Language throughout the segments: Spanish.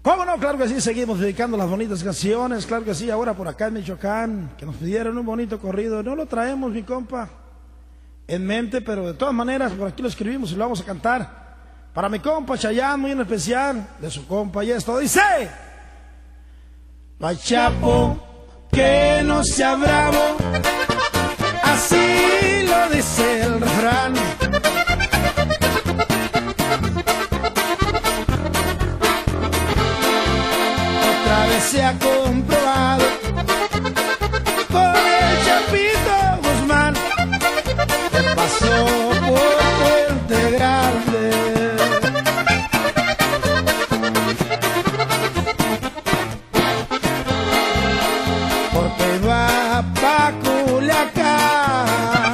¿Cómo no? Claro que sí, seguimos dedicando las bonitas canciones, claro que sí, ahora por acá en Michoacán, que nos pidieron un bonito corrido, no lo traemos, mi compa, en mente, pero de todas maneras por aquí lo escribimos y lo vamos a cantar. Para mi compa Chayán, muy en especial, de su compa, y esto dice: no hay chapo que no sea bravo, así lo dice el refrán. Otra vez se ha comprobado con el Chapito Guzmán, que pasó por Puente Grande. Porque va pa' Culiacán.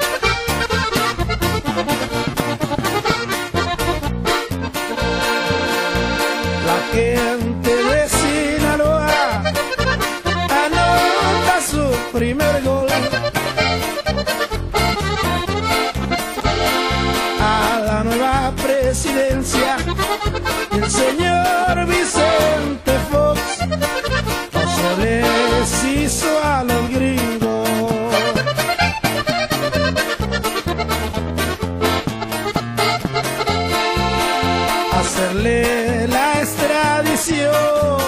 La gente de Sinaloa anota su primer gol. A la nueva presidencia del señor Vicente Fox no se les hizo a los gringos. Hacerle la extradición.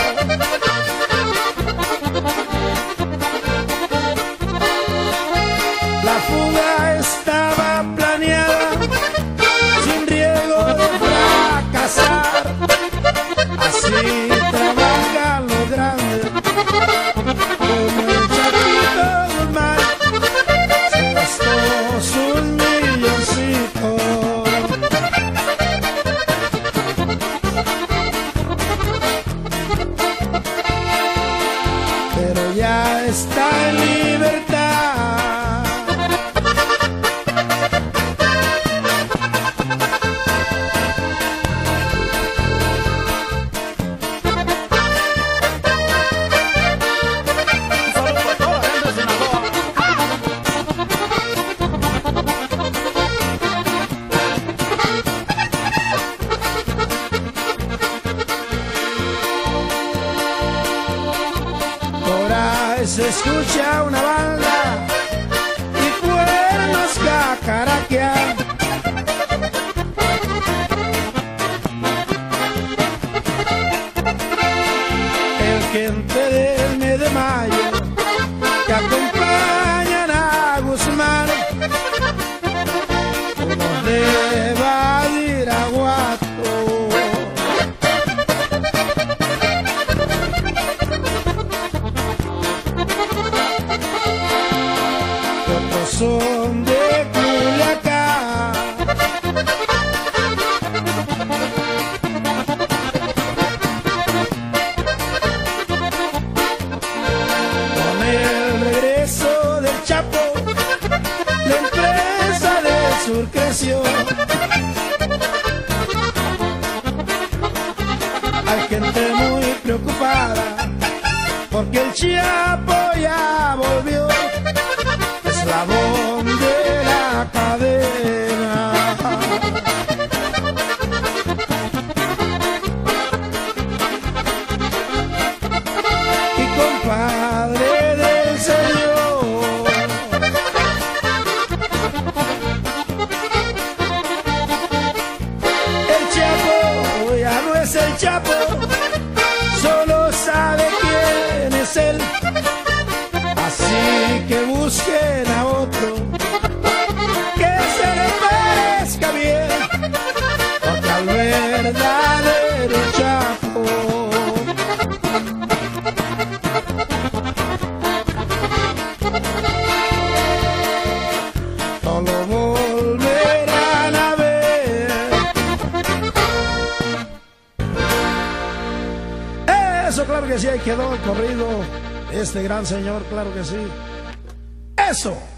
La fuga estaba planeada sin riesgo de fracasar. Así trabajan los grandes, como el Chapito Guzmán se gastó sus milloncitos. Pero ya está en libertad. Se escucha una banda y cuernos cacaraquear. El gente del mes de mayo que acompañan a Guzmán, unos de Badiraguato. Son de Culiacán. Con el regreso del Chapo, la empresa del sur creció. Hay gente muy preocupada porque el Chapo ya volvió. Eslabón de la cadena. Y compadre del Señor. El Chapo ya no es el Chapo, solo sabe quién es él. Así que busquen a otro que se le parezca bien, porque al verdadero Chapo no lo volverán a ver. Eso, claro que sí, ahí quedó el corrido. Este gran señor, claro que sí. ¡Eso!